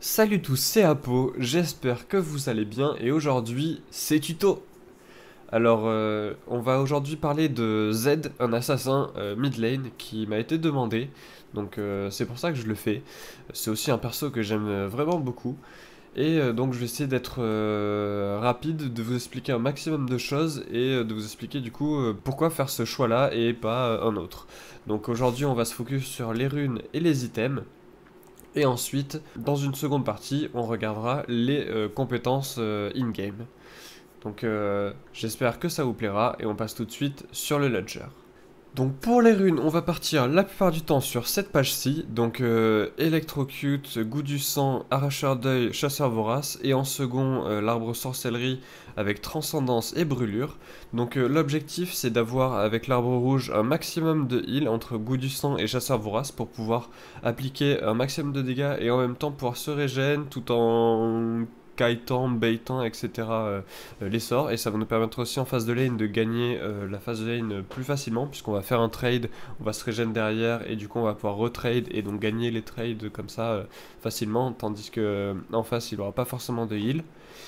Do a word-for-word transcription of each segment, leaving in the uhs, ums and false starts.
Salut tous, c'est Apo, j'espère que vous allez bien et aujourd'hui c'est tuto. Alors euh, on va aujourd'hui parler de Z, un assassin euh, mid lane qui m'a été demandé, donc euh, c'est pour ça que je le fais. C'est aussi un perso que j'aime euh, vraiment beaucoup et euh, donc je vais essayer d'être euh, rapide, de vous expliquer un maximum de choses et euh, de vous expliquer du coup euh, pourquoi faire ce choix là et pas euh, un autre. Donc aujourd'hui on va se focus sur les runes et les items. Et ensuite, dans une seconde partie, on regardera les euh, compétences euh, in-game. Donc euh, j'espère que ça vous plaira et on passe tout de suite sur le launcher. Donc pour les runes, on va partir la plupart du temps sur cette page-ci, donc euh, Electrocute, Goût du sang, Arracheur d'œil, Chasseur vorace, et en second euh, l'arbre sorcellerie avec Transcendance et Brûlure. Donc euh, l'objectif c'est d'avoir avec l'arbre rouge un maximum de heal entre Goût du sang et Chasseur vorace pour pouvoir appliquer un maximum de dégâts et en même temps pouvoir se régénérer tout en kitant, baitant, et cetera euh, euh, les sorts, et ça va nous permettre aussi en phase de lane de gagner euh, la phase de lane plus facilement, puisqu'on va faire un trade, on va se régénérer derrière, et du coup on va pouvoir retrade et donc gagner les trades comme ça euh, facilement, tandis que euh, en face il n'aura pas forcément de heal.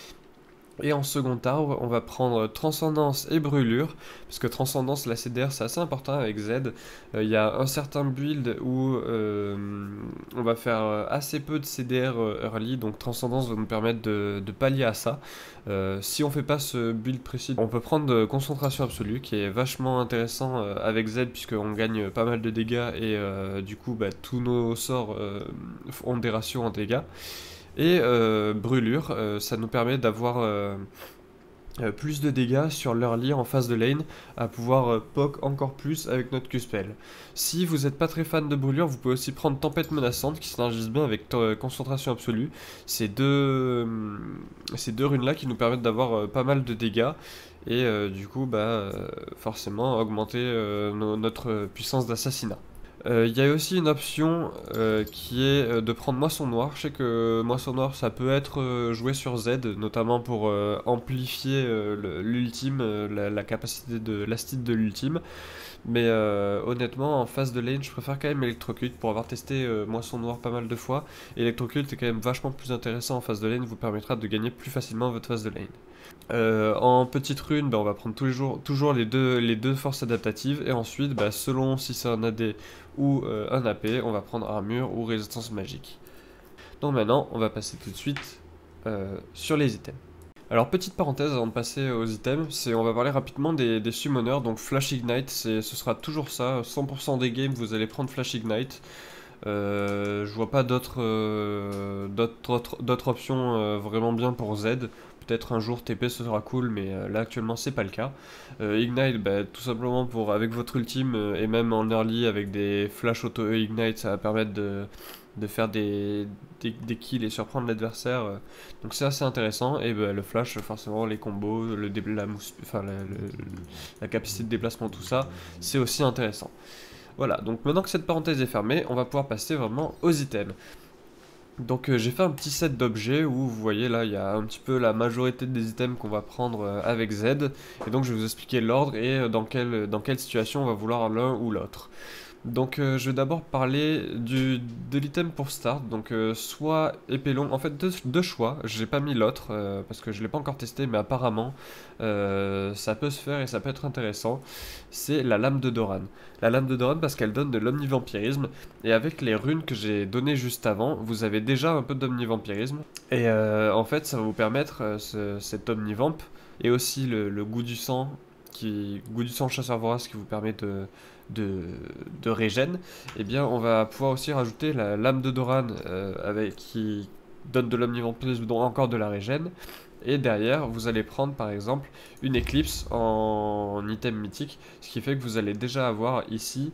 Et en second arbre, on va prendre Transcendance et Brûlure, parce que Transcendance, la C D R, c'est assez important avec Z. Il euh, y a un certain build où euh, on va faire assez peu de C D R early, donc Transcendance va nous permettre de, de pallier à ça. Euh, si on fait pas ce build précis, on peut prendre Concentration Absolue, qui est vachement intéressant euh, avec Z, puisqu'on gagne pas mal de dégâts, et euh, du coup, bah, tous nos sorts euh, ont des ratios en dégâts. Et euh, brûlure, euh, ça nous permet d'avoir euh, euh, plus de dégâts sur l'early en phase de lane, à pouvoir euh, poke encore plus avec notre Q-spell. Si vous n'êtes pas très fan de brûlure, vous pouvez aussi prendre tempête menaçante qui synergise bien avec euh, concentration absolue. Ces deux, euh, ces deux runes là qui nous permettent d'avoir euh, pas mal de dégâts et euh, du coup bah euh, forcément augmenter euh, no notre puissance d'assassinat. Il euh, y a aussi une option euh, qui est euh, de prendre Moisson Noire. Je sais que Moisson Noire ça peut être euh, joué sur Z, notamment pour euh, amplifier euh, l'ultime, euh, la, la capacité de l'astide de l'ultime. Mais euh, honnêtement, en phase de lane, je préfère quand même Electrocute pour avoir testé euh, Moisson Noire pas mal de fois. Electrocute est quand même vachement plus intéressant en phase de lane, vous permettra de gagner plus facilement votre phase de lane. Euh, en petite rune, bah, on va prendre tous les jours, toujours les deux, les deux forces adaptatives, et ensuite, bah, selon si c'est un A D ou euh, un A P, on va prendre armure ou résistance magique. Donc maintenant, on va passer tout de suite euh, sur les items. Alors petite parenthèse avant de passer aux items, c'est on va parler rapidement des, des summoners, donc Flash Ignite, ce sera toujours ça, cent pour cent des games vous allez prendre Flash Ignite. Euh, je vois pas d'autres euh, d'autres options euh, vraiment bien pour Z. Peut-être un jour T P ce sera cool, mais euh, là actuellement c'est pas le cas. Euh, Ignite, bah, tout simplement pour avec votre ultime euh, et même en early avec des flash auto Ignite, ça va permettre de, de faire des, des, des kills et surprendre l'adversaire. Euh. Donc c'est assez intéressant. Et bah, le flash, forcément, les combos, le, la, enfin, la, le, la capacité de déplacement, tout ça, c'est aussi intéressant. Voilà, donc maintenant que cette parenthèse est fermée, on va pouvoir passer vraiment aux items. Donc euh, j'ai fait un petit set d'objets où vous voyez là il y a un petit peu la majorité des items qu'on va prendre euh, avec Z. Et donc je vais vous expliquer l'ordre et euh, dans, quelle, dans quelle situation on va vouloir l'un ou l'autre. Donc euh, je vais d'abord parler du, de l'item pour start, donc euh, soit épée longue, en fait deux, deux choix, j'ai pas mis l'autre euh, parce que je l'ai pas encore testé mais apparemment euh, ça peut se faire et ça peut être intéressant, c'est la lame de Doran. La lame de Doran parce qu'elle donne de l'omnivampirisme et avec les runes que j'ai données juste avant, vous avez déjà un peu d'omnivampirisme et euh, en fait ça va vous permettre euh, ce, cet omnivamp et aussi le, le goût du sang, qui, goût du sang chasseur vorace qui vous permet de de, de régène, et eh bien on va pouvoir aussi rajouter la lame de Doran euh, avec, qui donne de l'omnivampirisme, donc encore de la régène, et derrière vous allez prendre par exemple une éclipse en, en item mythique, ce qui fait que vous allez déjà avoir ici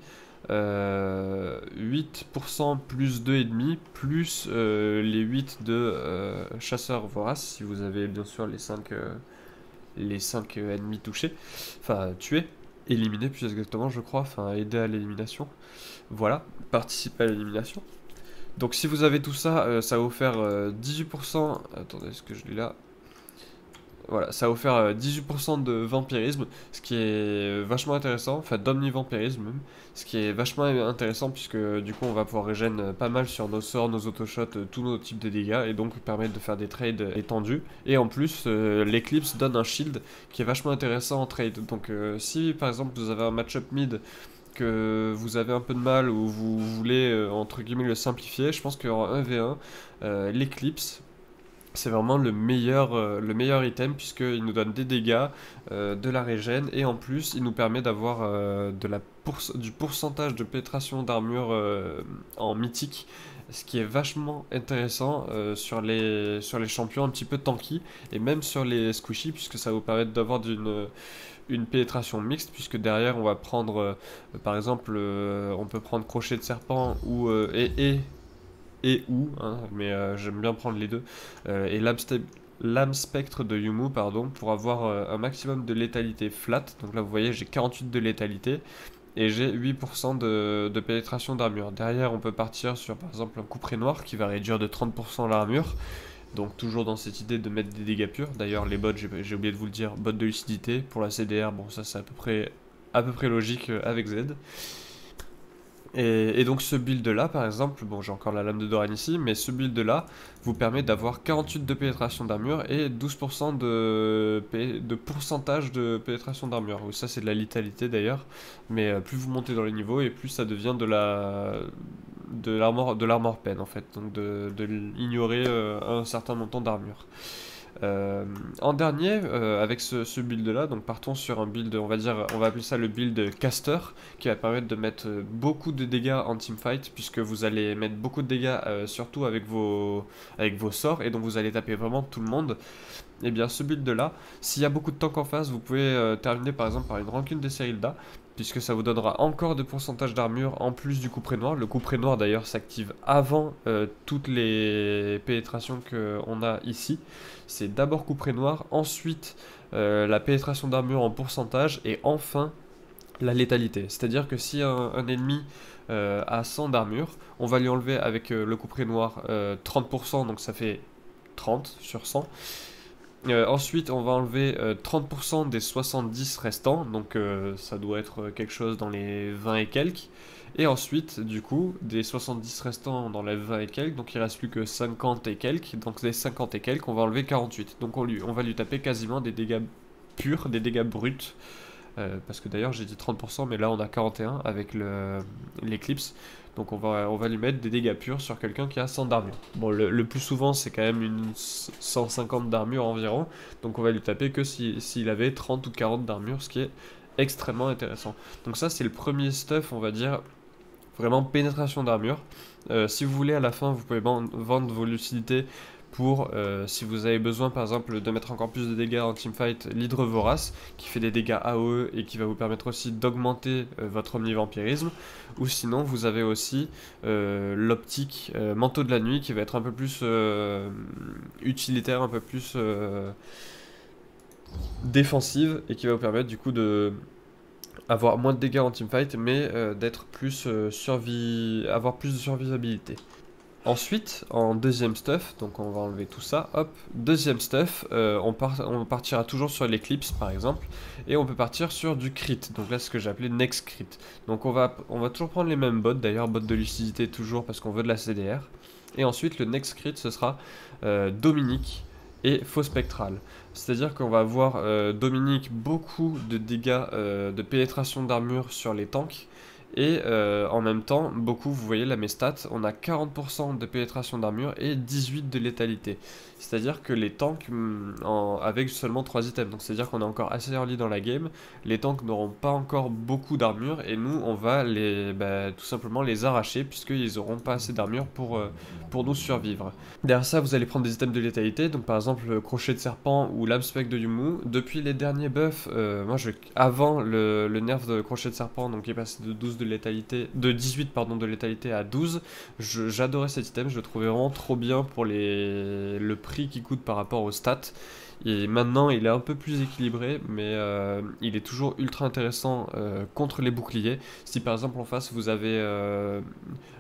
euh, huit pour cent plus deux virgule cinq plus euh, les huit de euh, chasseur vorace, si vous avez bien sûr les cinq, euh, les cinq ennemis touchés, enfin tués. Éliminer plus exactement je crois, enfin aider à l'élimination, voilà, participer à l'élimination. Donc si vous avez tout ça, euh, ça va vous faire euh, dix-huit pour cent, attendez, est-ce que je l'ai là, Voilà, ça va vous faire euh, dix-huit pour cent de vampirisme, ce qui est vachement intéressant, enfin d'omnivampirisme même, ce qui est vachement intéressant puisque du coup on va pouvoir régène euh, pas mal sur nos sorts, nos autoshots, euh, tous nos types de dégâts et donc permettre de faire des trades étendus. Et en plus, euh, l'éclipse donne un shield qui est vachement intéressant en trade. Donc euh, si par exemple vous avez un match-up mid que vous avez un peu de mal ou vous voulez euh, entre guillemets le simplifier, je pense qu'en un v un, euh, l'éclipse c'est vraiment le meilleur, euh, le meilleur item puisqu'il nous donne des dégâts, euh, de la régène et en plus il nous permet d'avoir euh, de la pourc- du pourcentage de pénétration d'armure euh, en mythique, ce qui est vachement intéressant euh, sur les, sur les champions un petit peu tanky et même sur les squishy puisque ça va vous permettre d'avoir d'une une pénétration mixte puisque derrière on va prendre euh, par exemple euh, on peut prendre crochet de serpent ou euh, et, et et ou, hein, mais euh, j'aime bien prendre les deux, euh, et l'âme ste- l'âme spectre de Yumu, pardon, pour avoir euh, un maximum de létalité flat. Donc là, vous voyez, j'ai quarante-huit de létalité et j'ai huit pour cent de, de pénétration d'armure. Derrière, on peut partir sur par exemple un couperet noir qui va réduire de trente pour cent l'armure. Donc toujours dans cette idée de mettre des dégâts purs. D'ailleurs, les bots, j'ai j'ai oublié de vous le dire, bots de lucidité pour la C D R, bon ça c'est à peu près à peu près logique euh, avec Z. Et, et donc ce build là par exemple, bon j'ai encore la lame de Doran ici, mais ce build là vous permet d'avoir quarante-huit de pénétration d'armure et douze pour cent de, pé- de pourcentage de pénétration d'armure. Oui, ça c'est de la létalité d'ailleurs, mais euh, plus vous montez dans les niveaux et plus ça devient de la de l'armor de l'armor pen en fait, donc de, de ignorer euh, un certain montant d'armure. Euh, en dernier, euh, avec ce, ce build là, donc partons sur un build, on va dire, on va appeler ça le build caster, qui va permettre de mettre euh, beaucoup de dégâts en teamfight, puisque vous allez mettre beaucoup de dégâts, euh, surtout avec vos, avec vos sorts, et donc vous allez taper vraiment tout le monde. Et bien ce build là, s'il y a beaucoup de tanks en face, vous pouvez euh, terminer par exemple par une rancune des Serilda, puisque ça vous donnera encore de pourcentage d'armure en plus du couperet noir. Le couperet noir d'ailleurs s'active avant euh, toutes les pénétrations qu'on a ici. C'est d'abord couperet noir, ensuite euh, la pénétration d'armure en pourcentage et enfin la létalité. C'est-à-dire que si un, un ennemi euh, a cent d'armure, on va lui enlever avec euh, le couperet noir euh, trente pour cent, donc ça fait trente sur cent. Euh, ensuite, on va enlever euh, trente pour cent des soixante-dix restants, donc euh, ça doit être quelque chose dans les vingt et quelques. Et ensuite, du coup, des soixante-dix restants dans les vingt et quelques, donc il reste plus que cinquante et quelques, donc des cinquante et quelques, on va enlever quarante-huit. Donc on, lui, on va lui taper quasiment des dégâts purs, des dégâts bruts. Euh, parce que d'ailleurs j'ai dit trente pour cent, mais là on a quarante et un avec l'éclipse. Donc on va, on va lui mettre des dégâts purs sur quelqu'un qui a cent d'armure. Bon, le, le plus souvent c'est quand même une cent cinquante d'armure environ. Donc on va lui taper que s'il si, s'il avait trente ou quarante d'armure, ce qui est extrêmement intéressant. Donc ça c'est le premier stuff, on va dire, vraiment pénétration d'armure. Euh, si vous voulez à la fin, vous pouvez vendre vos lucidités pour, euh, si vous avez besoin par exemple de mettre encore plus de dégâts en teamfight, l'hydre vorace qui fait des dégâts A O E et qui va vous permettre aussi d'augmenter euh, votre omnivampirisme. Ou sinon vous avez aussi euh, l'optique euh, manteau de la nuit qui va être un peu plus euh, utilitaire, un peu plus euh, défensive et qui va vous permettre du coup de avoir moins de dégâts en teamfight mais euh, d'être plus euh, survie, avoir plus de survivabilité. Ensuite, en deuxième stuff, donc on va enlever tout ça, hop, deuxième stuff, euh, on, part, on partira toujours sur l'éclipse par exemple, et on peut partir sur du crit, donc là c'est ce que j'ai appelé next crit. Donc on va, on va toujours prendre les mêmes bots, d'ailleurs bot de lucidité toujours parce qu'on veut de la C D R, et ensuite le next crit ce sera euh, Dominique et faux spectral. C'est-à-dire qu'on va avoir euh, Dominique beaucoup de dégâts euh, de pénétration d'armure sur les tanks, et euh, en même temps, beaucoup, vous voyez là mes stats, on a quarante pour cent de pénétration d'armure et dix-huit de létalité. C'est-à-dire que les tanks, en, avec seulement trois items, donc c'est-à-dire qu'on est encore assez early dans la game, les tanks n'auront pas encore beaucoup d'armure et nous, on va les, bah, tout simplement les arracher puisqu'ils n'auront pas assez d'armure pour, euh, pour nous survivre. Derrière ça, vous allez prendre des items de létalité, donc par exemple le crochet de serpent ou l'âme spectre de Yumu. Depuis les derniers buffs, euh, moi je, avant le, le nerf de crochet de serpent, donc qui est passé de douze de létalité, de dix-huit pardon de létalité à douze, j'adorais cet item, je le trouvais vraiment trop bien pour les, le prix qu'il coûte par rapport aux stats. Et maintenant il est un peu plus équilibré, mais euh, il est toujours ultra intéressant euh, contre les boucliers. Si par exemple en face vous avez euh,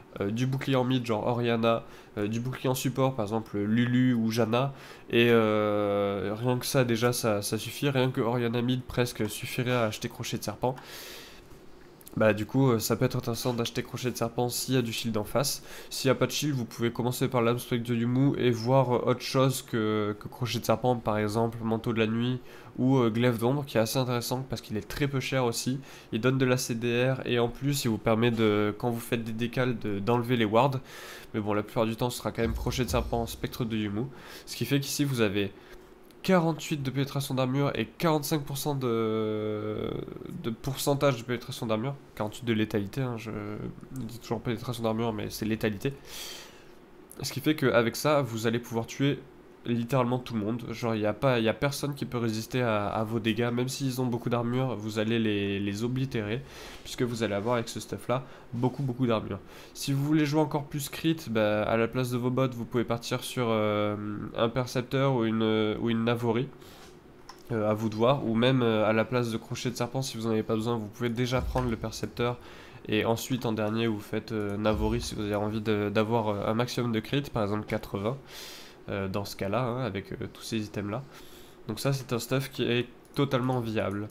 euh, du bouclier en mid genre Orianna, euh, du bouclier en support par exemple Lulu ou Janna, et euh, rien que ça déjà ça, ça suffit, rien que Orianna mid presque suffirait à acheter Crochet de Serpent. Bah du coup euh, ça peut être intéressant d'acheter Crochet de Serpent s'il y a du shield en face. S'il n'y a pas de shield, vous pouvez commencer par l'Abstract de Yumu et voir euh, autre chose que, que Crochet de Serpent, par exemple Manteau de la Nuit ou euh, Glaive d'Ombre, qui est assez intéressant parce qu'il est très peu cher aussi. Il donne de la C D R et en plus il vous permet de, quand vous faites des décales, de- d'enlever les wards. Mais bon, la plupart du temps ce sera quand même Crochet de Serpent, Spectre de Yumu. Ce qui fait qu'ici vous avez quarante-huit de pénétration d'armure et quarante-cinq pour cent de, de pourcentage de pénétration d'armure. quarante-huit de létalité, hein, je dis toujours pénétration d'armure, mais c'est létalité. Ce qui fait qu'avec ça, vous allez pouvoir tuer littéralement tout le monde. Genre, il n'y a, pas- y a personne qui peut résister à, à vos dégâts. Même s'ils ont beaucoup d'armure, vous allez les, les oblitérer, puisque vous allez avoir avec ce stuff-là beaucoup, beaucoup d'armure. Si vous voulez jouer encore plus crit, bah, à la place de vos bots, vous pouvez partir sur euh, un Percepteur ou une, ou une Navori. Euh, à vous de voir, ou même euh, à la place de Crochet de Serpent, si vous n'en avez pas besoin, vous pouvez déjà prendre le Percepteur, et ensuite en dernier vous faites euh, Navori si vous avez envie d'avoir euh, un maximum de crit, par exemple quatre-vingts, euh, dans ce cas là, hein, avec euh, tous ces items là. Donc ça c'est un stuff qui est totalement viable.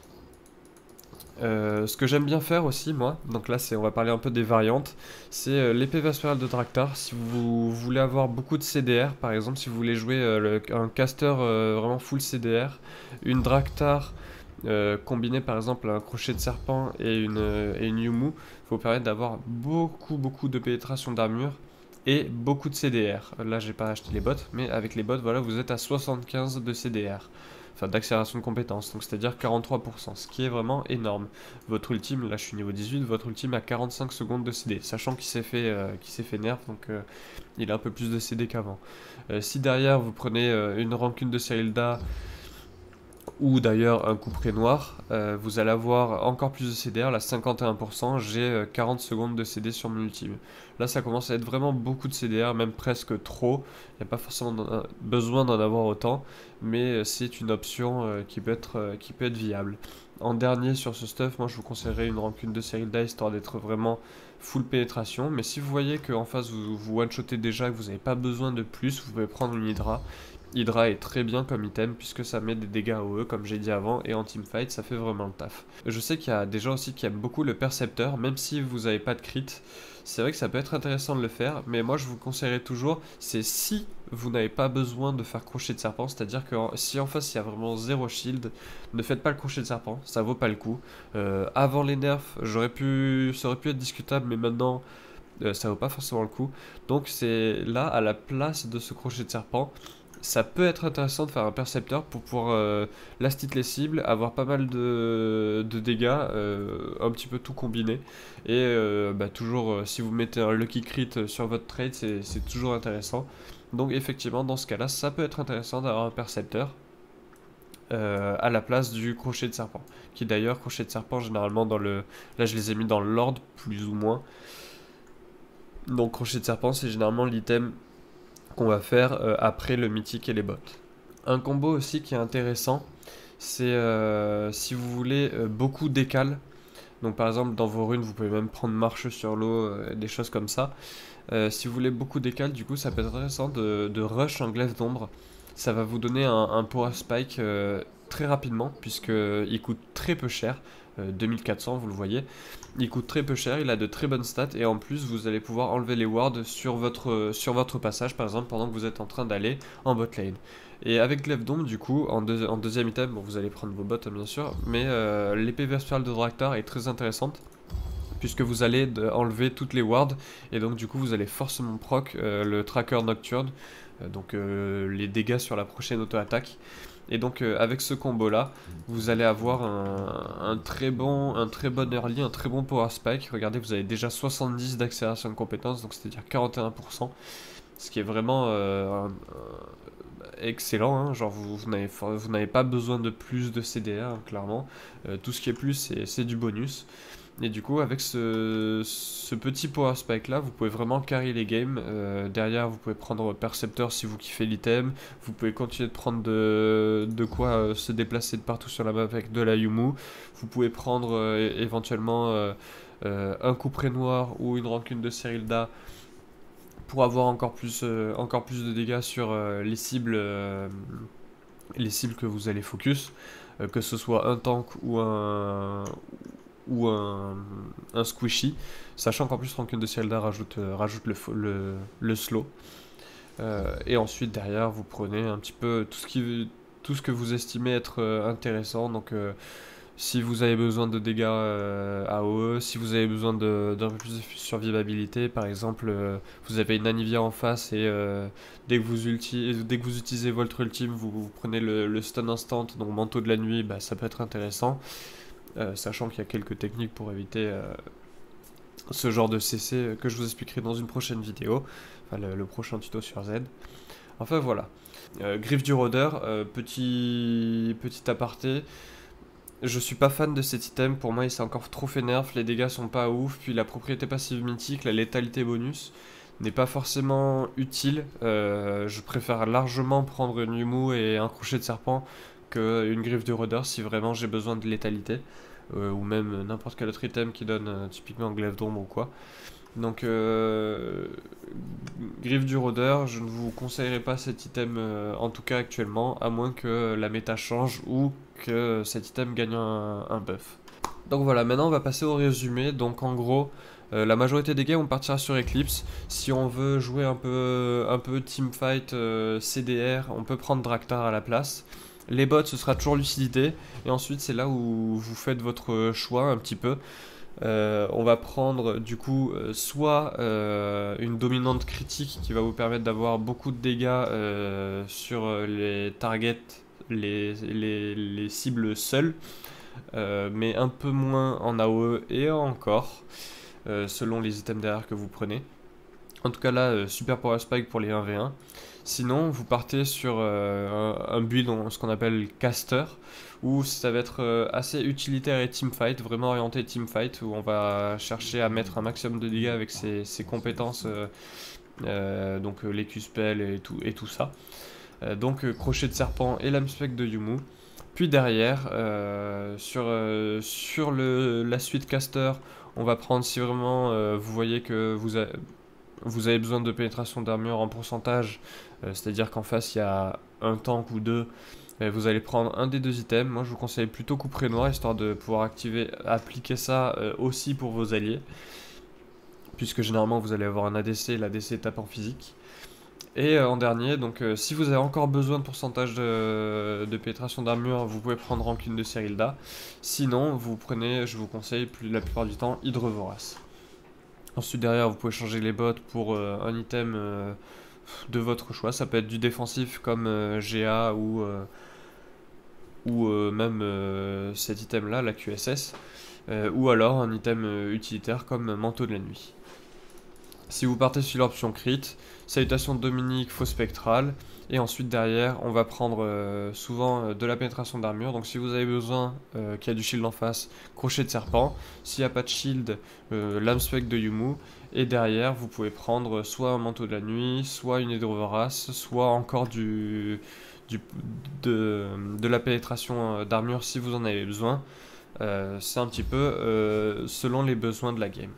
Euh, ce que j'aime bien faire aussi, moi, donc là c'est, on va parler un peu des variantes, c'est euh, l'épée vespérale de Draktar. Si vous voulez avoir beaucoup de C D R, par exemple, si vous voulez jouer euh, le- un caster euh, vraiment full C D R, une Draktar euh, combinée par exemple à un crochet de serpent et une, euh, et une Yumu, vous permettre d'avoir beaucoup beaucoup de pénétration d'armure et beaucoup de C D R. Là j'ai pas acheté les bots, mais avec les bots, voilà, vous êtes à soixante-quinze de C D R. Enfin, d'accélération de compétences, donc c'est-à-dire quarante-trois pour cent, ce qui est vraiment énorme. Votre ultime, là je suis niveau dix-huit, votre ultime a quarante-cinq secondes de C D, sachant qu'il s'est fait, euh, qu'il s'est fait nerf, donc euh, il a un peu plus de C D qu'avant. Euh, si derrière vous prenez euh, une rancune de Cyrilda, ou d'ailleurs un couperet noir, euh, vous allez avoir encore plus de C D R, là cinquante et un pour cent, j'ai euh, quarante secondes de C D sur mon ultime. Là ça commence à être vraiment beaucoup de C D R, même presque trop, il n'y a pas forcément besoin d'en avoir autant, mais euh, c'est une option euh, qui, peut être, euh, qui peut être viable. En dernier sur ce stuff, moi je vous conseillerais une rancune de Cyrilda, histoire d'être vraiment full pénétration, mais si vous voyez qu'en face vous, vous one-shotez déjà, que vous n'avez pas besoin de plus, vous pouvez prendre une Hydra. Hydra est très bien comme item puisque ça met des dégâts A O E comme j'ai dit avant, et en teamfight ça fait vraiment le taf. Je sais qu'il y a des gens aussi qui aiment beaucoup le Percepteur, même si vous n'avez pas de crit. C'est vrai que ça peut être intéressant de le faire, mais moi je vous conseillerais toujours, c'est si vous n'avez pas besoin de faire crochet de serpent, c'est-à-dire que si en face il y a vraiment zéro shield, ne faites pas le crochet de serpent, ça vaut pas le coup. Euh, avant les nerfs, j'aurais pu, ça aurait pu être discutable, mais maintenant euh, ça vaut pas forcément le coup. Donc c'est là, à la place de ce crochet de serpent, ça peut être intéressant de faire un percepteur pour pouvoir euh, last hit les cibles, avoir pas mal de, de dégâts, euh, un petit peu tout combiné. Et euh, bah, toujours, euh, si vous mettez un lucky crit sur votre trade, c'est toujours intéressant. Donc effectivement, dans ce cas-là, ça peut être intéressant d'avoir un percepteur euh, à la place du crochet de serpent. Qui d'ailleurs, crochet de serpent, généralement dans le... Là, je les ai mis dans l'ordre, plus ou moins. Donc crochet de serpent, c'est généralement l'item qu'on va faire euh, après le mythique et les bots. Un combo aussi qui est intéressant, c'est euh, si vous voulez euh, beaucoup décal. Donc par exemple dans vos runes vous pouvez même prendre marche sur l'eau, euh, des choses comme ça. Euh, si vous voulez beaucoup décal, du coup ça peut être intéressant de, de rush un glaive d'ombre. Ça va vous donner un, un power spike euh, très rapidement puisque il coûte très peu cher. euh, deux mille quatre cents, vous le voyez. Il coûte très peu cher, il a de très bonnes stats et en plus vous allez pouvoir enlever les wards sur votre, sur votre passage par exemple pendant que vous êtes en train d'aller en bot lane. Et avec Glaive d'Ombre du coup, en, deux, en deuxième item, bon vous allez prendre vos bots bien sûr, mais euh, l'épée vespérale de Draktar est très intéressante puisque vous allez de, enlever toutes les wards et donc du coup vous allez forcément proc euh, le tracker nocturne, euh, donc euh, les dégâts sur la prochaine auto-attaque. Et donc euh, avec ce combo là, vous allez avoir un, un, très bon, un très bon early, un très bon power spike. Regardez, vous avez déjà soixante-dix d'accélération de compétences, donc c'est-à-dire quarante et un pour cent. Ce qui est vraiment euh, un, un, excellent, hein. Genre vous, vous n'avez pas besoin de plus de C D R, hein, clairement. Euh, tout ce qui est plus, c'est du bonus. Et du coup, avec ce, ce petit power spike là, vous pouvez vraiment carry les games. Euh, derrière, vous pouvez prendre Percepteur si vous kiffez l'item. Vous pouvez continuer de prendre de, de quoi euh, se déplacer de partout sur la map avec de la Yumu. Vous pouvez prendre euh, éventuellement euh, euh, un couperet noir ou une rancune de Cyrildra pour avoir encore plus, euh, encore plus de dégâts sur euh, les cibles, euh, les cibles que vous allez focus, euh, que ce soit un tank ou un ou un, un squishy, sachant qu'en plus rancune de Cyrildra rajoute, euh, rajoute le, le, le slow. Euh, et ensuite derrière vous prenez un petit peu tout ce, qui, tout ce que vous estimez être euh, intéressant. Donc euh, si vous avez besoin de dégâts euh, A O E, si vous avez besoin d'un peu plus de survivabilité, par exemple euh, vous avez une Anivia en face et euh, dès, que vous ulti dès que vous utilisez votre ultime vous, vous prenez le, le stun instant, donc manteau de la nuit, bah, ça peut être intéressant, euh, sachant qu'il y a quelques techniques pour éviter euh, ce genre de C C que je vous expliquerai dans une prochaine vidéo, enfin le, le prochain tuto sur Z. Enfin voilà. Euh, Griffe du rôdeur, euh, petit, petit aparté. Je suis pas fan de cet item, pour moi il s'est encore trop fait nerf, les dégâts sont pas ouf, puis la propriété passive mythique, la létalité bonus, n'est pas forcément utile. Euh, je préfère largement prendre une Yumu et un crochet de serpent qu'une griffe du rôdeur si vraiment j'ai besoin de létalité. Euh, ou même n'importe quel autre item qui donne euh, typiquement glaive d'ombre ou quoi. Donc euh, griffe du rôdeur, je ne vous conseillerais pas cet item euh, en tout cas actuellement, à moins que la méta change ou que cet item gagne un, un buff. Donc voilà, maintenant on va passer au résumé. Donc en gros, euh, la majorité des games on partira sur Eclipse. Si on veut jouer un peu, un peu teamfight euh, C D R, on peut prendre Draktar à la place. Les bots, ce sera toujours Lucidité. Et ensuite, c'est là où vous faites votre choix un petit peu. Euh, on va prendre du coup euh, soit euh, une dominante critique qui va vous permettre d'avoir beaucoup de dégâts euh, sur les targets, les, les, les cibles seules, euh, mais un peu moins en A O E et encore, euh, selon les items derrière que vous prenez. En tout cas là, euh, super power spike pour les un v un. Sinon, vous partez sur euh, un, un build, ce qu'on appelle caster, où ça va être euh, assez utilitaire et teamfight, vraiment orienté teamfight, où on va chercher à mettre un maximum de dégâts avec ses, ses compétences, euh, euh, donc euh, les Q-spells et tout, et tout ça. Euh, donc euh, crochet de serpent et lame spec de Yumu. Puis derrière, euh, sur, euh, sur le, la suite caster, on va prendre si vraiment euh, vous voyez que vous avez... Vous avez besoin de pénétration d'armure en pourcentage, euh, c'est-à-dire qu'en face il y a un tank ou deux, euh, vous allez prendre un des deux items. Moi je vous conseille plutôt couperet noir, histoire de pouvoir activer, appliquer ça euh, aussi pour vos alliés, puisque généralement vous allez avoir un A D C, l'A D C tape en physique. Et euh, en dernier, donc euh, si vous avez encore besoin de pourcentage de, de pénétration d'armure, vous pouvez prendre rancune de Cyrildra. Sinon, vous prenez, je vous conseille plus, la plupart du temps, Hydre Vorace. Ensuite derrière vous pouvez changer les bots pour euh, un item euh, de votre choix. Ça peut être du défensif comme euh, G A ou, euh, ou euh, même euh, cet item là, la Q S S. Euh, ou alors un item euh, utilitaire comme Manteau de la Nuit. Si vous partez sur l'option crit, salutation de Dominique, faux spectral. Et ensuite derrière on va prendre euh, souvent euh, de la pénétration d'armure. Donc si vous avez besoin euh, qu'il y a du shield en face, crochet de serpent. S'il n'y a pas de shield, euh, lame spec de Yumu. Et derrière vous pouvez prendre soit un manteau de la nuit, soit une Hydre Vorace, soit encore du, du, de, de la pénétration d'armure si vous en avez besoin. Euh, C'est un petit peu euh, selon les besoins de la game.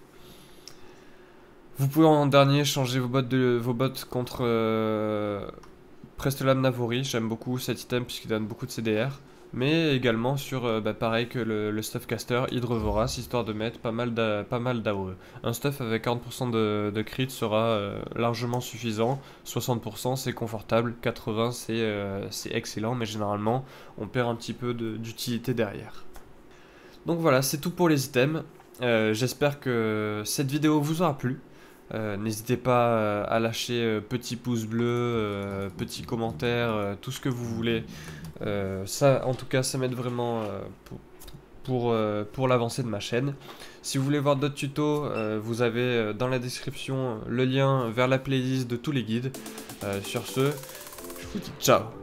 Vous pouvez en dernier changer vos bots, de, vos bots contre euh, Prestolame Navori. J'aime beaucoup cet item puisqu'il donne beaucoup de C D R. Mais également sur, euh, bah, pareil que le, le stuff caster, Hydre Vorace, histoire de mettre pas mal d'A O E. Un stuff avec quarante pour cent de, de crit sera euh, largement suffisant. soixante pour cent c'est confortable, quatre-vingts pour cent c'est euh, excellent, mais généralement on perd un petit peu d'utilité derrière. Donc voilà, c'est tout pour les items. Euh, J'espère que cette vidéo vous aura plu. Euh, N'hésitez pas euh, à lâcher euh, petit pouce bleu, euh, petit commentaire, euh, tout ce que vous voulez. Euh, ça, en tout cas, ça m'aide vraiment euh, pour, pour, euh, pour l'avancée de ma chaîne. Si vous voulez voir d'autres tutos, euh, vous avez euh, dans la description le lien vers la playlist de tous les guides. Euh, sur ce, je vous dis ciao.